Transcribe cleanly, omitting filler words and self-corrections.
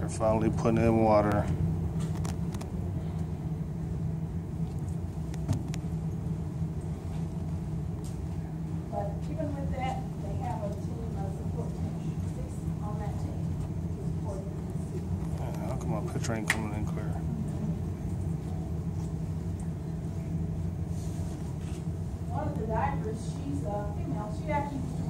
They're finally putting in water. But even with that, they have a team of support team, 6 on that team to support them this season. Yeah, how come my picture ain't coming in clear? One of the divers, she's a female. She actually